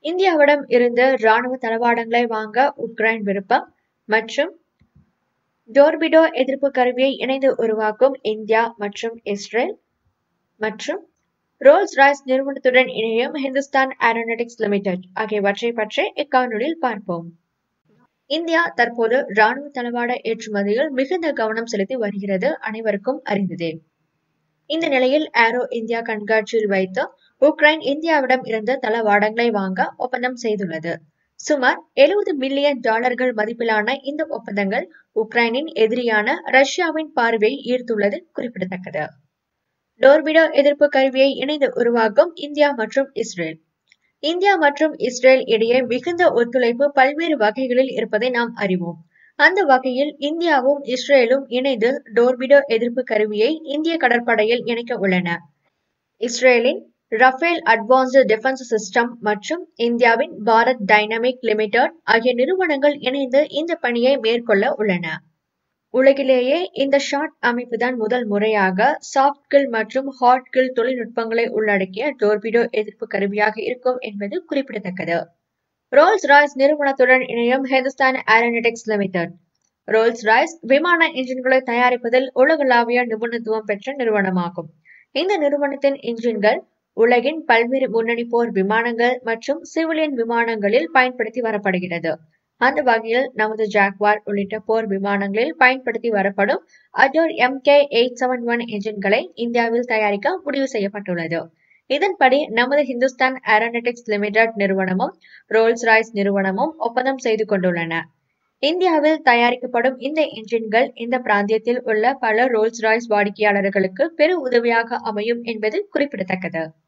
இந்தியாவிடம் இருந்து ராணுவ தளவாடங்களை வாங்க உக்ரைன் விருப்பம் மற்றும் டோர்பிடோ எதிர்ப்பு கருவியை இணைந்து உருவாக்கும் இந்தியா மற்றும் இஸ்ரேல் மற்றும் ரோல்ஸ் ராய்ஸ் நிறுவனத்துடன் இணையும் ஹிந்துஸ்தான் ஏரோநாட்டிக்ஸ் லிமிடெட் ஆகியவற்றை பற்றி இக்காணொலியில் பார்ப்போம். இந்தியா தற்போது ராணுவ தளவாட ஏற்றுமதியில் மிகுந்த கவனம் செலுத்தி வருகிறது அனைவருக்கும் அறிந்ததே. இந்த நிலையில் ஏரோ இந்தியா கண்காட்சியில் வைத்து உக்ரைன் இந்தியாவிடம் இருந்து தளவாடங்களை வாங்க ஒப்பந்தம் செய்துள்ளது. சுமார் $70 மில்லியன் மதிப்பிலான இந்த ஒப்பந்தங்கள் உக்ரைனின் எதிரியான ரஷ்யாவின் பார்வையை ஈர்த்துள்ளது குறிப்பிடத்தக்கது. டோர்பிடோ எதிர்ப்பு கருவியை இணைந்து உருவாக்கும் இந்தியா மற்றும் இஸ்ரேல். இந்தியா மற்றும் இஸ்ரேல் இடையே மிகுந்த ஒத்துழைப்பு பல்வேறு வகைகளில் இருப்பதை நாம் அறிவோம். அந்த வகையில் இந்தியாவும் இஸ்ரேலும் இணைந்து டோர்பிடோ எதிர்ப்பு கருவியை இந்திய கடற்படையில் இணைக்க உள்ளன. இஸ்ரேலின் ரஃபேல் அட்வான்ஸ்டு டிஃபென்ஸ் சிஸ்டம் மற்றும் இந்தியாவின் பாரத் டைனமிக் லிமிடெட் ஆகிய நிறுவனங்கள் இணைந்து இந்த பணியை மேற்கொள்ள உள்ளன. உலகிலேயே இந்த ஷாட் அமைப்புதான் முதல் முறையாக சாஃப்ட் கில் மற்றும் ஹாட் கில் தொழில்நுட்பங்களை உள்ளடக்கிய டோர்பிடோ எதிர்ப்பு கருவியாக இருக்கும் என்பது குறிப்பிடத்தக்கது. ரோல்ஸ் ராய்ஸ் நிறுவனத்துடன் இணையும் Hindustan Aeronautics Limited. Rolls Royce விமான என்ஜின்களை தயாரிப்பதில் உலகளாவிய நிபுணத்துவம் பெற்ற நிறுவனமாகும். இந்த நிறுவனத்தின் என்ஜின்கள் உலகின் பல்வேறு முன்னணி போர் விமானங்கள் மற்றும் சிவிலியன் விமானங்களில் பயன்படுத்தி வரப்படுகிறது. அந்த வகையில் நமது ஜாக்வார் உள்ளிட்ட போர் விமானங்களில் பயன்படுத்தி வரப்படும் அடோர் MK871 என்ஜின்களை இந்தியாவில் தயாரிக்க முடிவு செய்யப்பட்டுள்ளது. இதன்படி நமது ஹிந்துஸ்தான் ஏரோநாட்டிக்ஸ் லிமிடெட் நிறுவனமும் ரோல்ஸ் ராய்ஸ் நிறுவனமும் ஒப்பந்தம் செய்து கொண்டுள்ளன. இந்தியாவில் தயாரிக்கப்படும் இந்த என்ஜின்கள் இந்த பிராந்தியத்தில் உள்ள பல ரோல்ஸ் ராய்ஸ் வாடிக்கையாளர்களுக்கு பெரு உதவியாக அமையும் என்பது குறிப்பிடத்தக்கது.